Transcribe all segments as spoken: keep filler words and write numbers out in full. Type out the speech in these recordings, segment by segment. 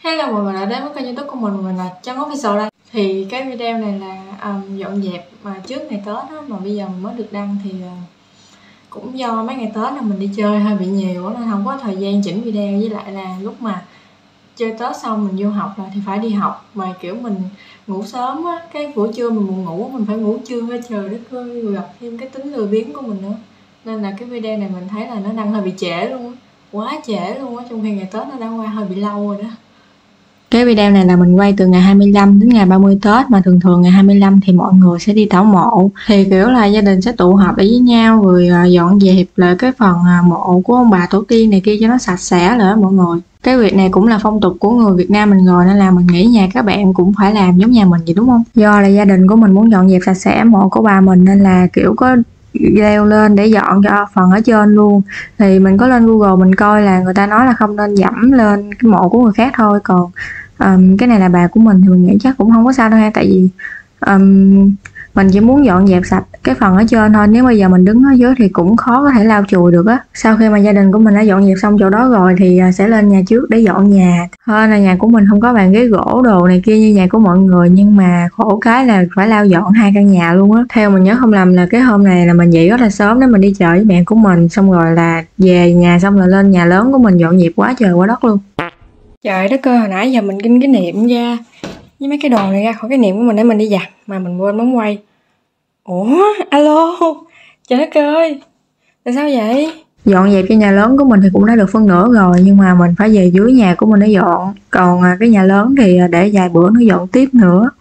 Hello mọi người đã đến với kênh YouTube của mình, mình là Trâm Official đây. Thì cái video này là um, dọn dẹp mà trước ngày Tết á, mà bây giờ mình mới được đăng thì uh, cũng do mấy ngày Tết là mình đi chơi hơi bị nhiều nên không có thời gian chỉnh video, với lại là lúc mà chơi Tết xong mình vô học là thì phải đi học, mà kiểu mình ngủ sớm á, cái buổi trưa mình buồn ngủ, mình phải ngủ trưa hết, trời đất ơi, rồi gặp thêm cái tính lười biếng của mình nữa, nên là cái video này mình thấy là nó đăng hơi bị trễ luôn á, quá trễ luôn á, trong khi ngày Tết nó đã qua hơi bị lâu rồi đó. Cái video này là mình quay từ ngày hai mươi lăm đến ngày ba mươi Tết, mà thường thường ngày hai mươi lăm thì mọi người sẽ đi tảo mộ, thì kiểu là gia đình sẽ tụ họp lại với nhau rồi dọn dẹp lại cái phần mộ của ông bà tổ tiên này kia cho nó sạch sẽ lại mọi người. Cái việc này cũng là phong tục của người Việt Nam mình rồi, nên là mình nghĩ nhà các bạn cũng phải làm giống nhà mình vậy đúng không? Do là gia đình của mình muốn dọn dẹp sạch sẽ mộ của bà mình nên là kiểu có leo lên để dọn cho phần ở trên luôn. Thì mình có lên Google mình coi là người ta nói là không nên dẫm lên cái mộ của người khác thôi, còn um, cái này là bà của mình thì mình nghĩ chắc cũng không có sao đâu ha, tại vì um, mình chỉ muốn dọn dẹp sạch cái phần ở trên thôi, nếu bây giờ mình đứng ở dưới thì cũng khó có thể lau chùi được á. Sau khi mà gia đình của mình đã dọn dẹp xong chỗ đó rồi thì sẽ lên nhà trước để dọn nhà. Hơn là nhà của mình không có bàn ghế gỗ đồ này kia như nhà của mọi người, nhưng mà khổ cái là phải lau dọn hai căn nhà luôn á. Theo mình nhớ không lầm là cái hôm này là mình dậy rất là sớm để mình đi chợ với mẹ của mình, xong rồi là về nhà xong là lên nhà lớn của mình dọn dẹp quá trời quá đất luôn. Trời đất ơi, hồi nãy giờ mình kinh cái niệm ra với mấy cái đồ này ra khỏi cái niệm của mình để mình đi giặt mà mình quên bấm quay. Ủa, alo, trời đất ơi, tại sao vậy? Dọn dẹp cho nhà lớn của mình thì cũng đã được phân nửa rồi, nhưng mà mình phải về dưới nhà của mình để dọn. Còn cái nhà lớn thì để vài bữa nó dọn tiếp nữa.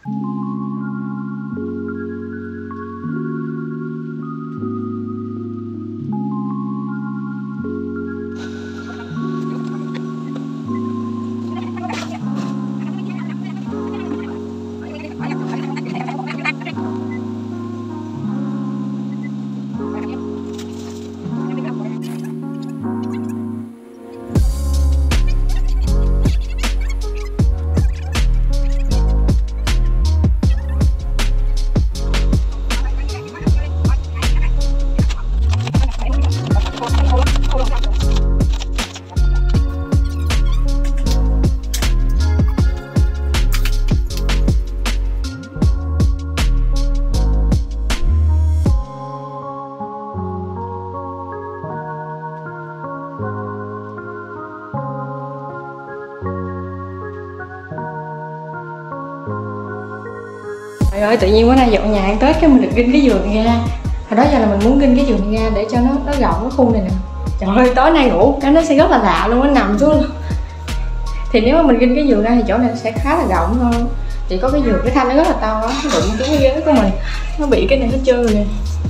Trời ơi, tự nhiên bữa nay dọn nhà ăn Tết cái mình được ginh cái giường ra. Hồi đó giờ là mình muốn ginh cái giường ra để cho nó nó rộng cái khu này nè. Trời ơi, tối nay ngủ cái nó sẽ rất là lạ luôn, nó nằm xuống luôn. Thì nếu mà mình ginh cái giường ra thì chỗ này sẽ khá là rộng hơn. Chỉ có cái giường cái thanh nó rất là to, nó đụng trúng cái ghế của mình, nó bị cái này hết trơn rồi nè.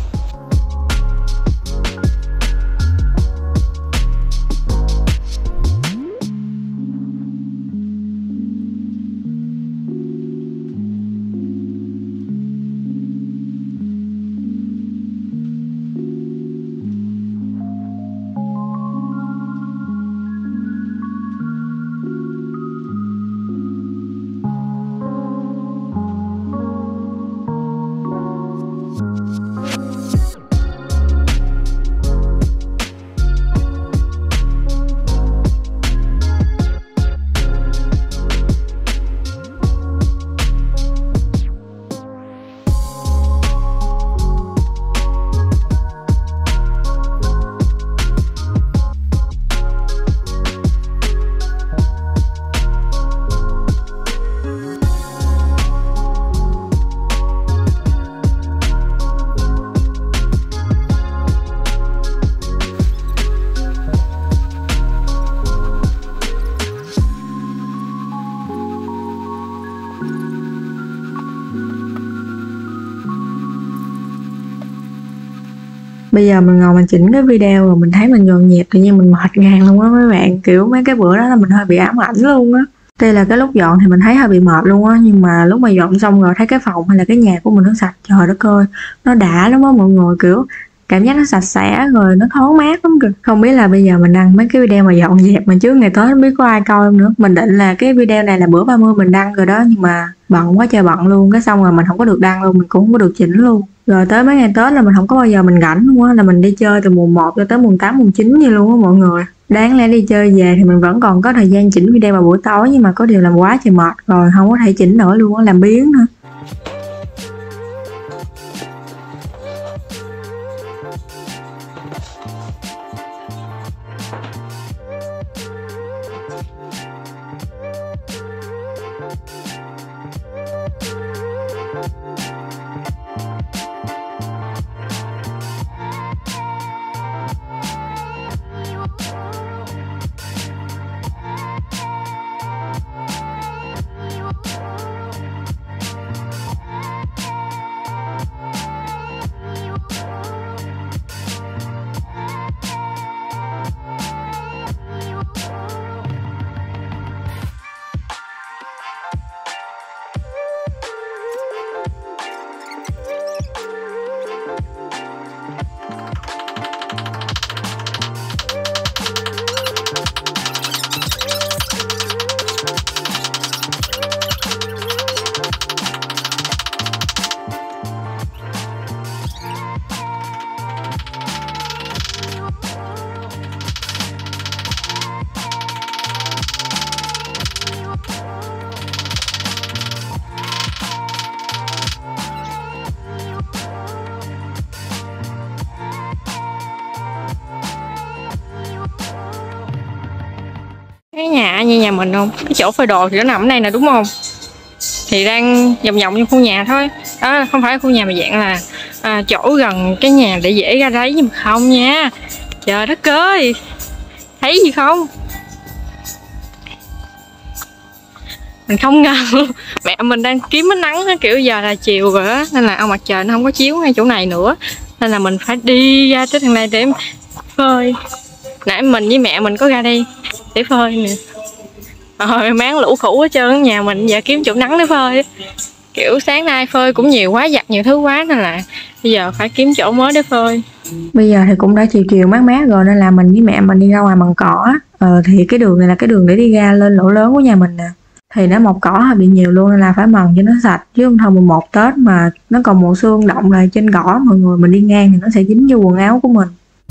Bây giờ mình ngồi mình chỉnh cái video rồi mình thấy mình dọn dẹp tự nhiên mình mệt ngang luôn á mấy bạn, kiểu mấy cái bữa đó là mình hơi bị ám ảnh luôn á. Đây là cái lúc dọn thì mình thấy hơi bị mệt luôn á, nhưng mà lúc mà dọn xong rồi thấy cái phòng hay là cái nhà của mình nó sạch, trời đất ơi, nó đã lắm á mọi người, kiểu cảm giác nó sạch sẽ rồi nó thoáng mát lắm kìa. Không biết là bây giờ mình đăng mấy cái video mà dọn dẹp mà trước ngày Tết không biết có ai coi không nữa. Mình định là cái video này là bữa ba mươi mình đăng rồi đó, nhưng mà bận quá trời bận luôn, cái xong rồi mình không có được đăng luôn, mình cũng không có được chỉnh luôn. Rồi tới mấy ngày Tết là mình không có bao giờ mình rảnh luôn á, là mình đi chơi từ mùng một cho tới mùng tám, mùng chín như luôn á mọi người. Đáng lẽ đi chơi về thì mình vẫn còn có thời gian chỉnh video vào buổi tối, nhưng mà có điều làm quá trời mệt rồi, không có thể chỉnh nổi luôn á, làm biếng nữa. Cái nhà như nhà mình không? Cái chỗ phơi đồ thì nó nằm ở đây nè đúng không? Thì đang vòng vòng trong khu nhà thôi. Đó không phải khu nhà mà dạng là à, chỗ gần cái nhà để dễ ra đấy, nhưng mà không nha. Trời đất ơi, thấy gì không? Mình không ngờ mẹ mình đang kiếm ánh nắng, kiểu giờ là chiều rồi á, nên là ông mặt trời nó không có chiếu ngay chỗ này nữa, nên là mình phải đi ra tới thằng này để phơi. Nãy mình với mẹ mình có ra đây để phơi nè. Rồi máng lũ khủ hết trơn, nhà mình giờ kiếm chỗ nắng để phơi. Kiểu sáng nay phơi cũng nhiều quá, giặt nhiều thứ quá, nên là bây giờ phải kiếm chỗ mới để phơi. Bây giờ thì cũng đã chiều chiều mát mát rồi, nên là mình với mẹ mình đi ra ngoài mần cỏ. Ờ, thì cái đường này là cái đường để đi ra lên lỗ lớn của nhà mình nè. Thì nó mọc cỏ hơi bị nhiều luôn, nên là phải mần cho nó sạch, chứ không thôi mùng một Tết mà nó còn mùa xương động lại trên cỏ, mọi người mình đi ngang thì nó sẽ dính vô quần áo của mình.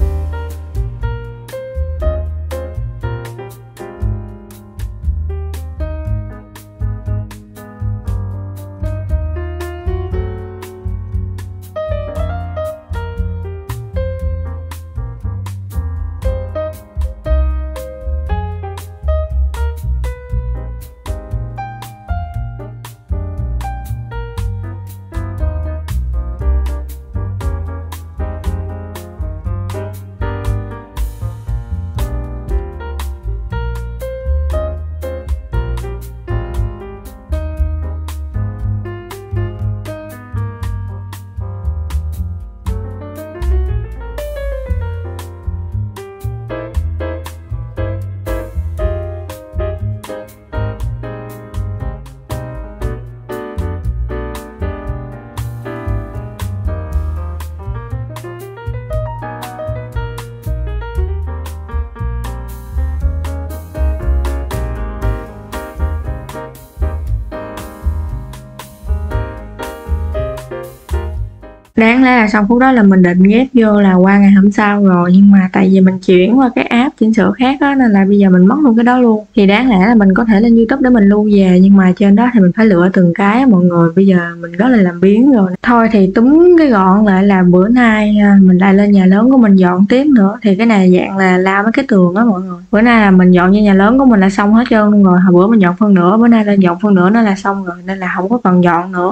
Đáng lẽ là xong phút đó là mình định ghép vô là qua ngày hôm sau rồi, nhưng mà tại vì mình chuyển qua cái app chỉnh sửa khác đó, nên là bây giờ mình mất luôn cái đó luôn. Thì đáng lẽ là mình có thể lên YouTube để mình lưu về, nhưng mà trên đó thì mình phải lựa từng cái mọi người. Bây giờ mình rất là làm biếng rồi. Thôi thì túm cái gọn lại là bữa nay mình lại lên nhà lớn của mình dọn tiếp nữa. Thì cái này dạng là lao mấy cái tường đó mọi người. Bữa nay là mình dọn như nhà lớn của mình là xong hết trơn luôn rồi. Hồi bữa mình dọn phân nửa, bữa nay lên dọn phân nửa nó là xong rồi, nên là không có cần dọn nữa.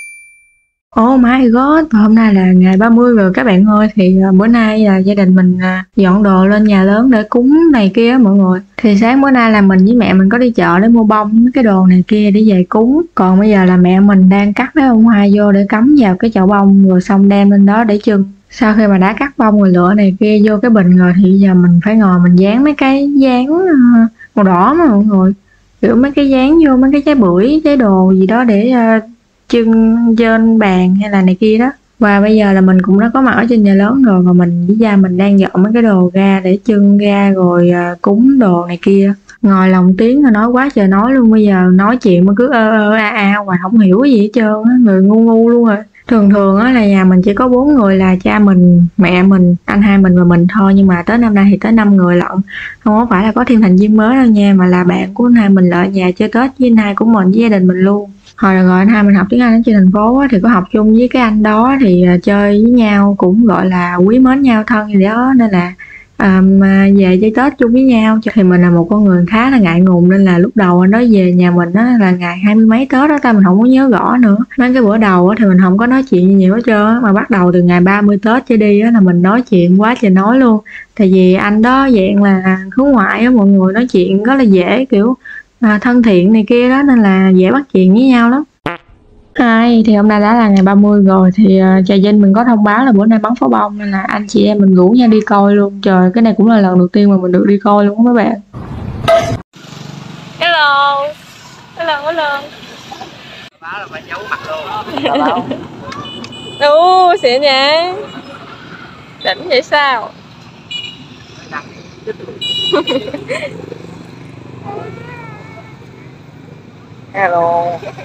Oh my god, hôm nay là ngày ba mươi rồi các bạn ơi. Thì uh, bữa nay là gia đình mình uh, dọn đồ lên nhà lớn để cúng này kia mọi người. Thì sáng bữa nay là mình với mẹ mình có đi chợ để mua bông mấy cái đồ này kia để về cúng. Còn bây giờ là mẹ mình đang cắt mấy bông hoa vô để cắm vào cái chậu bông, rồi xong đem lên đó để trưng. Sau khi mà đã cắt bông rồi lựa này kia vô cái bình rồi, thì bây giờ mình phải ngồi mình dán mấy cái dán uh, màu đỏ mà mọi người. Kiểu mấy cái dán vô mấy cái trái bưởi, trái đồ gì đó để uh, trưng trên bàn hay là này kia đó. Và bây giờ là mình cũng đã có mặt ở trên nhà lớn rồi, và mình với gia mình đang dọn mấy cái đồ ra để trưng ra rồi uh, cúng đồ này kia. Ngồi lòng tiếng rồi nói quá trời nói luôn. Bây giờ nói chuyện mà cứ ơ ơ a a hoài không hiểu cái gì hết trơn á, người ngu ngu luôn rồi. Thường thường á là nhà mình chỉ có bốn người là cha mình, mẹ mình, anh hai mình và mình thôi, nhưng mà tới năm nay thì tới năm người lận. Không có phải là có thêm thành viên mới đâu nha, mà là bạn của anh hai mình lại ở nhà chơi Tết với anh hai của mình với gia đình mình luôn. Hồi rồi anh hai mình học tiếng Anh ở trên thành phố á, thì có học chung với cái anh đó thì à, chơi với nhau cũng gọi là quý mến nhau thân gì đó, nên là à, mà về chơi Tết chung với nhau. Thì mình là một con người khá là ngại ngùng, nên là lúc đầu anh nói về nhà mình á là ngày hai mươi mấy Tết đó, ta mình không có nhớ rõ nữa. Mấy cái bữa đầu á thì mình không có nói chuyện gì nhiều hết trơn á, mà bắt đầu từ ngày ba mươi Tết trở đi á là mình nói chuyện quá trời nói luôn. Tại vì anh đó dạng là hướng ngoại á, mọi người nói chuyện rất là dễ, kiểu à, thân thiện này kia đó, nên là dễ bắt chuyện với nhau lắm. Hai thì hôm nay đã là ngày ba mươi rồi, thì uh, trà Vinh mình có thông báo là bữa nay bắn pháo bông, nên là anh chị em mình rủ nhau đi coi luôn. Trời, cái này cũng là lần đầu tiên mà mình được đi coi luôn á mấy bạn. Hello. Hello, hello. Báo là phải giấu mặt luôn. Ồ, xịn nha. Đỉnh vậy sao? Hello.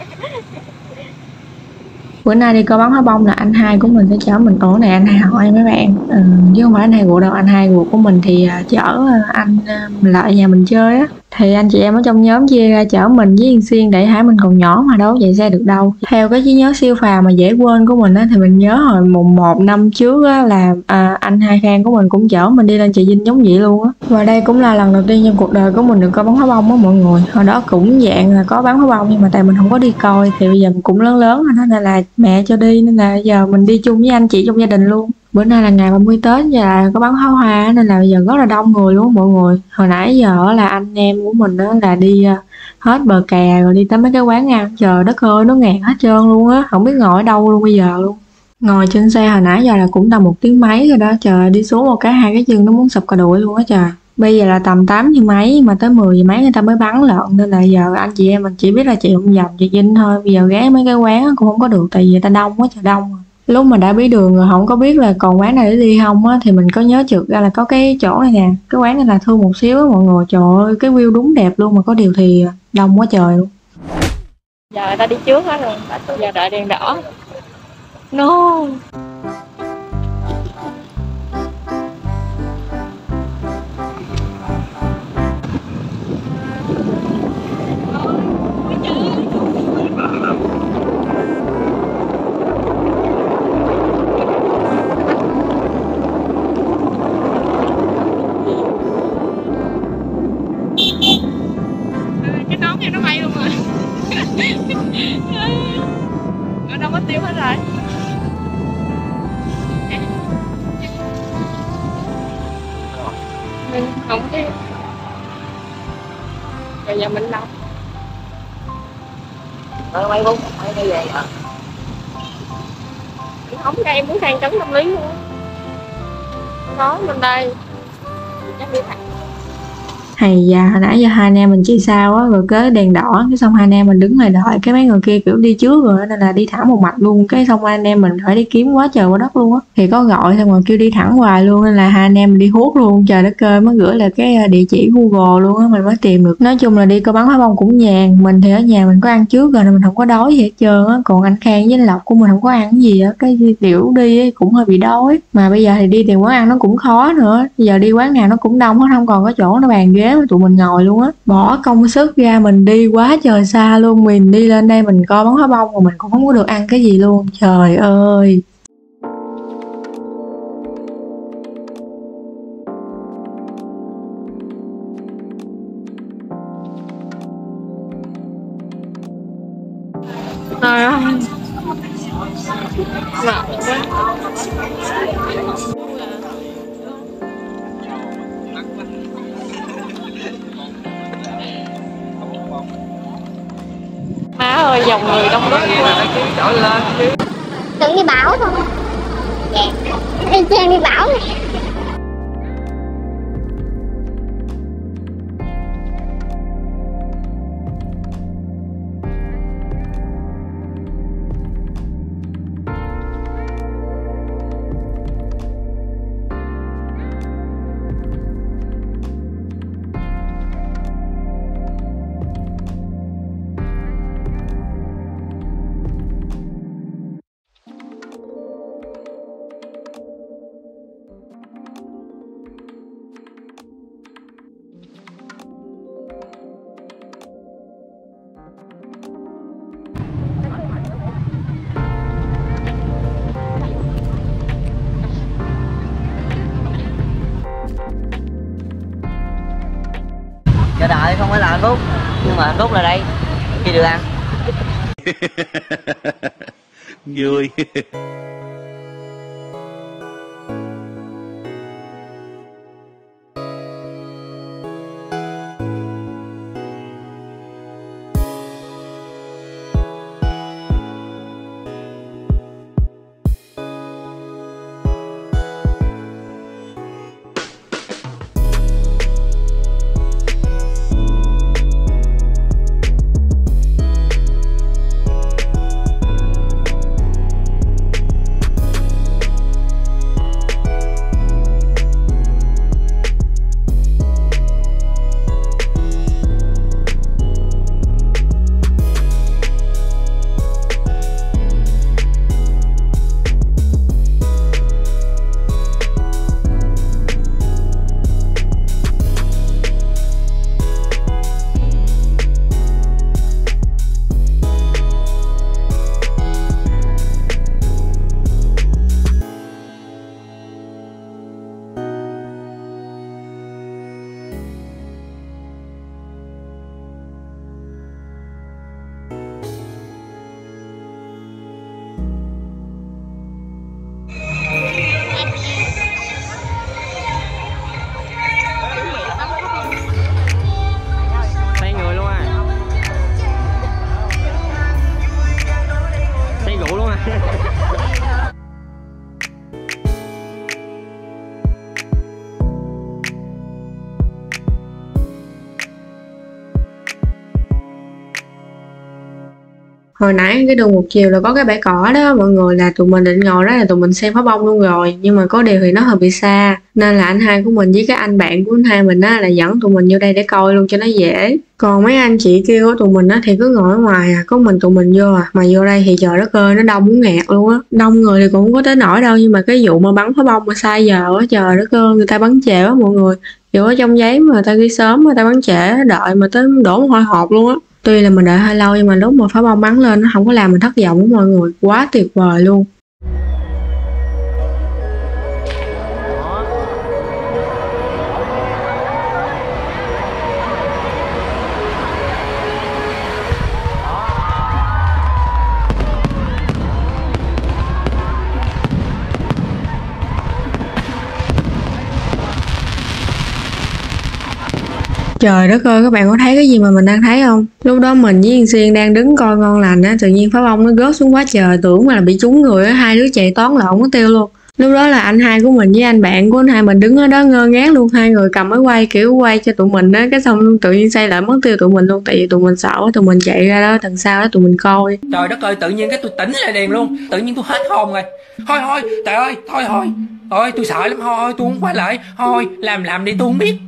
Bữa nay đi coi bắn pháo bông là anh hai của mình sẽ chở mình. Ủa này anh hai hỏi mấy bạn, ừ, chứ không phải anh hai ruột đâu. Anh hai ruột của mình thì uh, chở uh, anh uh, lại nhà mình chơi á. Thì anh chị em ở trong nhóm chia ra chở mình với Yên Xuyên, để Hải mình còn nhỏ mà đâu chạy xe được đâu. Theo cái trí nhớ siêu phàm mà dễ quên của mình á, thì mình nhớ hồi mùng một năm trước á là à, anh hai Khang của mình cũng chở mình đi lên Trà Vinh giống vậy luôn á. Và đây cũng là lần đầu tiên trong cuộc đời của mình được coi bắn pháo bông á mọi người. Hồi đó cũng dạng là có bắn pháo bông, nhưng mà tại mình không có đi coi, thì bây giờ mình cũng lớn lớn rồi đó, nên là mẹ cho đi, nên là giờ mình đi chung với anh chị trong gia đình luôn. Bữa nay là ngày ba mươi Tết và có bắn pháo hoa, nên là bây giờ rất là đông người luôn mọi người. Hồi nãy giờ là anh em của mình đó là đi hết bờ kè rồi đi tới mấy cái quán ăn. Trời đất ơi, nó ngạt hết trơn luôn á, không biết ngồi ở đâu luôn bây giờ luôn. Ngồi trên xe hồi nãy giờ là cũng tầm một tiếng mấy rồi đó. Trời, đi xuống một cái hai cái chân nó muốn sụp cả đùi luôn á trời. Bây giờ là tầm tám giờ mấy mà tới mười giờ mấy người ta mới bắn lận, nên là giờ anh chị em mình chỉ biết là chị vòng vòng chị Vinh thôi. Bây giờ ghé mấy cái quán cũng không có được, tại vì người ta đông quá trời đông. Lúc mà đã biết đường rồi không có biết là còn quán này để đi không á, thì mình có nhớ chợt ra là có cái chỗ này nè, cái quán này là thương một xíu á mọi người. Trời ơi, cái view đúng đẹp luôn, mà có điều thì đông quá trời luôn. Giờ người ta đi trước hết rồi, giờ đợi đèn đỏ. No. Cái nón này nó bay luôn rồi. Nó đâu mất tiêu hết rồi. Mình không tiêu. Rồi giờ mình đâu? Nó mấy phút mấy cái về hả? Mình không ra, em muốn sang trấn tâm lý luôn. Đó, mình đây. Chắc đi thẳng. Hay da, hồi nãy giờ hai anh em mình chia sao á, rồi kế đèn đỏ, cái xong hai anh em mình đứng lại đợi, cái mấy người kia kiểu đi trước rồi, nên là đi thẳng một mạch luôn. Cái xong hai anh em mình phải đi kiếm quá trời quá đất luôn á. Thì có gọi xong rồi kêu đi thẳng hoài luôn, nên là hai anh em mình đi hốt luôn. Trời đất ơi, mới gửi là cái địa chỉ Google luôn á, mình mới tìm được. Nói chung là đi coi bắn pháo bông cũng nhàn. Mình thì ở nhà mình có ăn trước rồi nên mình không có đói gì hết trơn á. Còn anh Khang với anh Lộc của mình không có ăn cái gì á, cái kiểu đi ấy, cũng hơi bị đói. Mà bây giờ thì đi tìm quán ăn nó cũng khó nữa. Bây giờ đi quán nào nó cũng đông hết, không còn có chỗ nó bàn ghế mà tụi mình ngồi luôn á. Bỏ công sức ra mình đi quá trời xa luôn. Mình đi lên đây mình coi bắn pháo bông mà mình cũng không có được ăn cái gì luôn. Trời ơi. Trời ơi. Mệt quá. Má ơi, dòng người đông đúc quá. Đừng đi bảo thôi. Dạ. Đi Trang đi bảo này. Chờ đợi không phải là hạnh phúc, nhưng mà hạnh phúc là đây khi được ăn. Vui. Hồi nãy cái đường một chiều là có cái bãi cỏ đó mọi người, là tụi mình định ngồi đó là tụi mình xem pháo bông luôn rồi, nhưng mà có điều thì nó hơi bị xa nên là anh hai của mình với cái anh bạn của anh hai mình á là dẫn tụi mình vô đây để coi luôn cho nó dễ. Còn mấy anh chị kia của tụi mình á thì cứ ngồi ở ngoài à, có mình tụi mình vô à, mà vô đây thì trời đất ơi nó đông muốn nghẹt luôn á. Đông người thì cũng không có tới nổi đâu, nhưng mà cái vụ mà bắn pháo bông mà sai giờ á, trời đất ơi người ta bắn trễ á mọi người. Dù ở trong giấy mà người ta ghi sớm người ta bắn trễ, đợi mà tới đổ một hồi hộp luôn á. Tuy là mình đợi hơi lâu nhưng mà lúc mà pháo bông bắn lên nó không có làm mình thất vọng của mọi người, quá tuyệt vời luôn. Trời đất ơi, các bạn có thấy cái gì mà mình đang thấy không? Lúc đó mình với Yên Xuyên đang đứng coi ngon lành á, tự nhiên pháo bông nó rớt xuống quá trời, tưởng mà là bị trúng người á, hai đứa chạy toán lộn mất tiêu luôn. Lúc đó là anh hai của mình với anh bạn của anh hai mình đứng ở đó ngơ ngác luôn, hai người cầm máy quay kiểu quay cho tụi mình á, cái xong tự nhiên xây lại mất tiêu tụi mình luôn, tại vì tụi mình sợ quá, tụi mình chạy ra đó đằng sau đó tụi mình coi. Trời đất ơi, tự nhiên cái tôi tỉnh lại liền luôn, tự nhiên tôi hết hồn rồi. Thôi thôi, trời ơi, thôi thôi, thôi tôi sợ lắm, thôi tôi không quay lại, thôi làm làm đi tôi không biết.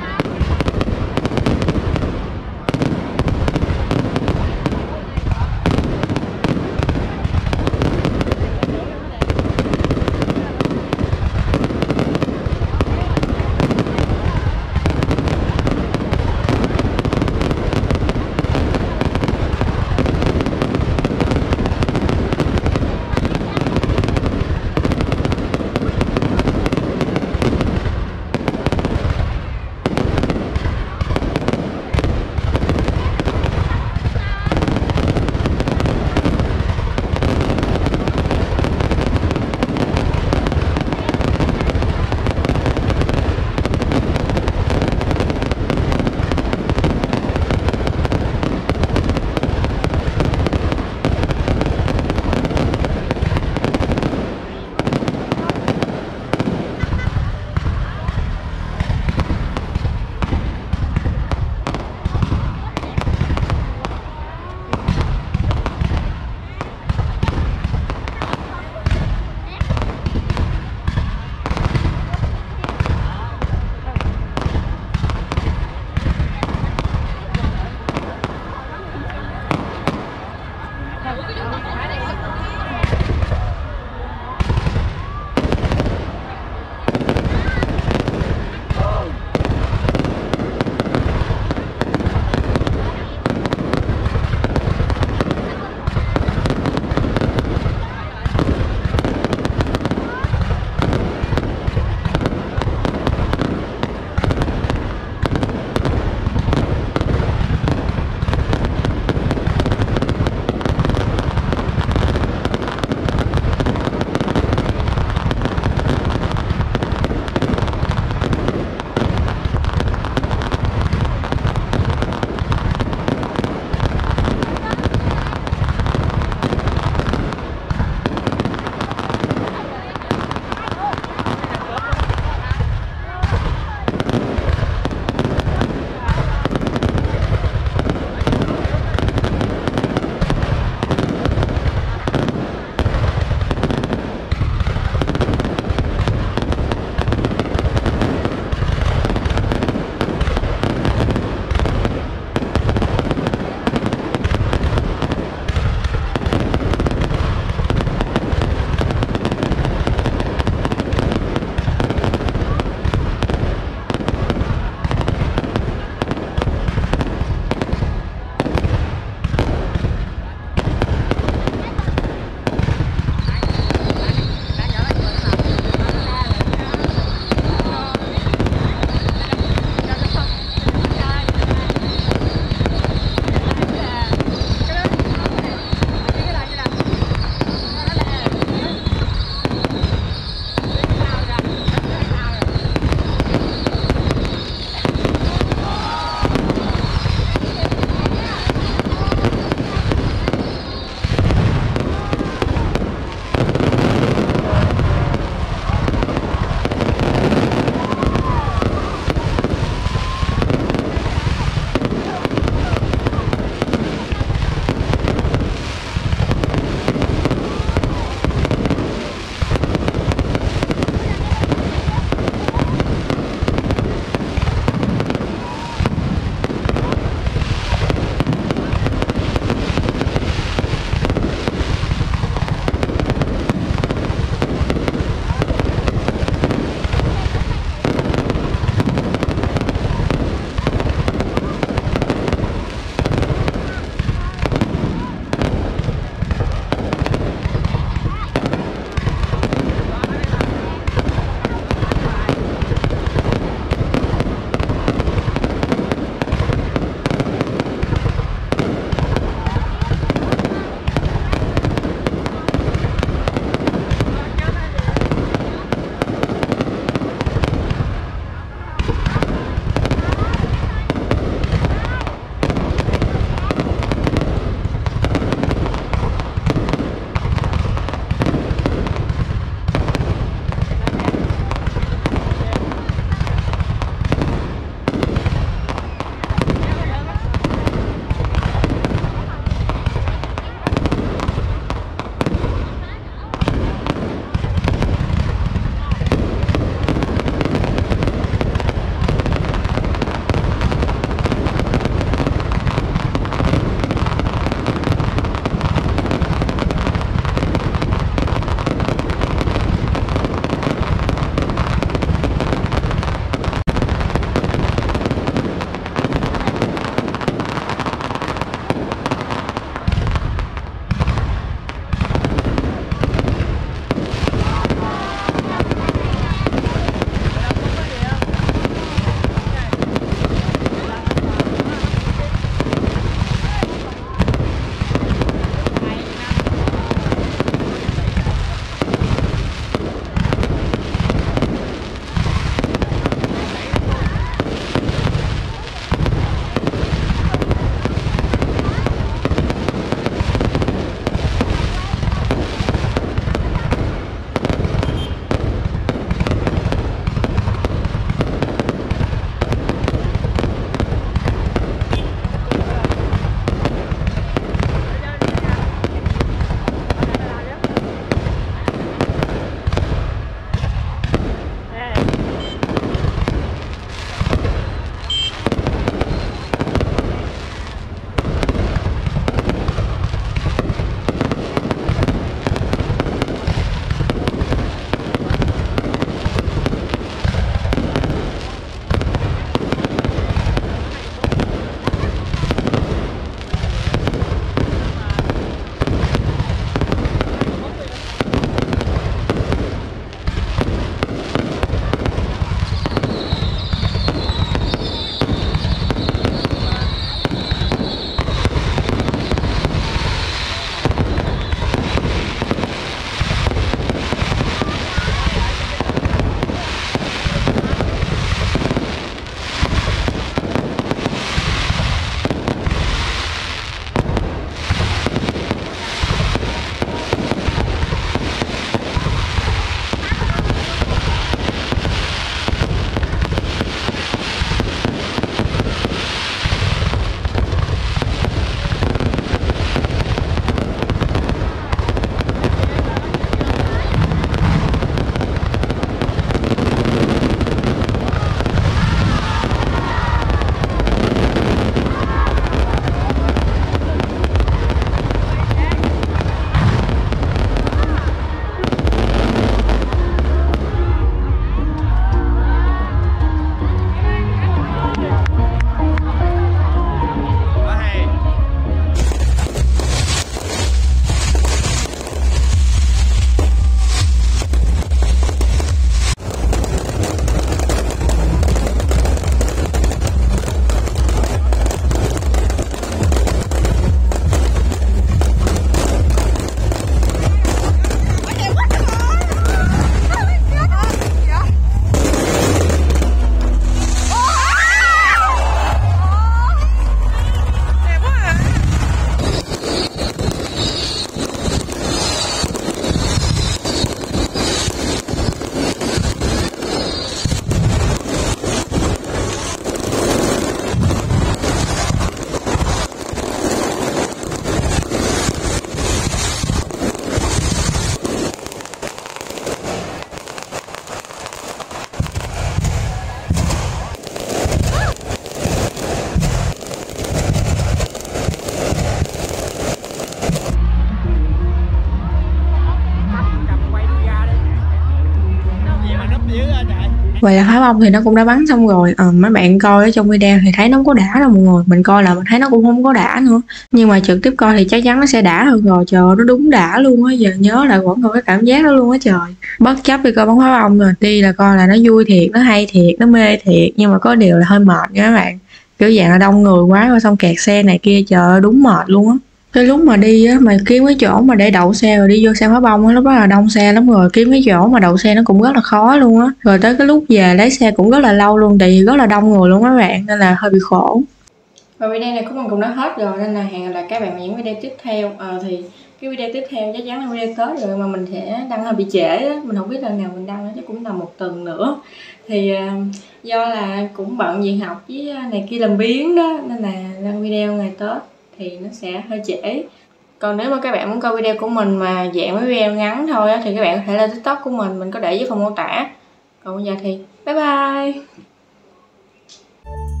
Vậy là pháo bông thì nó cũng đã bắn xong rồi. Ờ, mấy bạn coi ở trong video thì thấy nó không có đã đâu mọi người. Mình coi là mình thấy nó cũng không có đã nữa. Nhưng mà trực tiếp coi thì chắc chắn nó sẽ đã hơn rồi. Trời ơi, nó đúng đã luôn á. Giờ nhớ lại vẫn còn cái cảm giác đó luôn á trời. Bất chấp đi coi bắn pháo bông rồi. Đi là coi là nó vui thiệt, nó hay thiệt, nó mê thiệt. Nhưng mà có điều là hơi mệt nha các bạn. Kiểu dạng là đông người quá rồi xong kẹt xe này kia, trời ơi đúng mệt luôn á. Cái lúc mà đi á, mà kiếm cái chỗ mà để đậu xe rồi đi vô xem pháo bông á, lúc đó là đông xe lắm rồi, kiếm cái chỗ mà đậu xe nó cũng rất là khó luôn á. Rồi tới cái lúc về lấy xe cũng rất là lâu luôn, tại vì rất là đông người luôn các bạn, nên là hơi bị khổ. Và video này của mình cũng đã hết rồi, nên là hẹn là các bạn vào những video tiếp theo. Ờ thì cái video tiếp theo chắc chắn là video tới rồi, mà mình sẽ đăng hơi bị trễ á, mình không biết lần nào mình đăng, chắc cũng là một tuần nữa. Thì uh, do là cũng bận việc học với này kia làm biếng đó, nên là đăng video ngày Tết thì nó sẽ hơi trễ. Còn nếu mà các bạn muốn coi video của mình mà dạng mấy video ngắn thôi á, thì các bạn có thể lên TikTok của mình, mình có để dưới phần mô tả. Còn bây giờ thì bye bye.